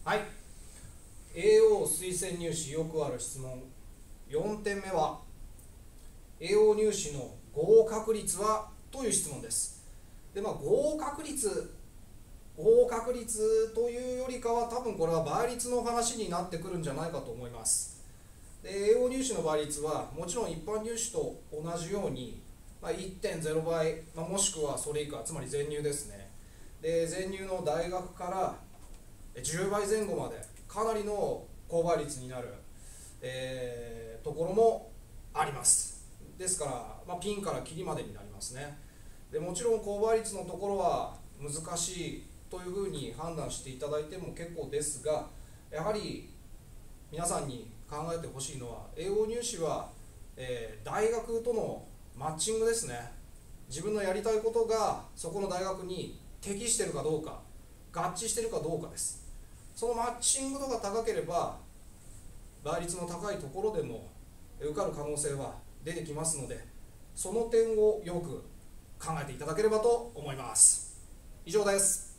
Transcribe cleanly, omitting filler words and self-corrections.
はい。AO 推薦入試よくある質問4点目は AO 入試の合格率はという質問です。で、合格率というよりかは多分これは倍率の話になってくるんじゃないかと思います。で、AO 入試の倍率はもちろん一般入試と同じように、1.0 倍、もしくはそれ以下、つまり全入ですね。で、全入の大学から10倍前後までかなりの高倍率になる、ところもあります。ですから、ピンからキリまでになりますね。でもちろん高倍率のところは難しいというふうに判断していただいても結構ですが、やはり皆さんに考えてほしいのは AO 入試は、大学とのマッチングですね。自分のやりたいことがそこの大学に適しているかどうか、合致しているかどうかです。そのマッチング度が高ければ倍率の高いところでも受かる可能性は出てきますので、その点をよく考えていただければと思います。以上です。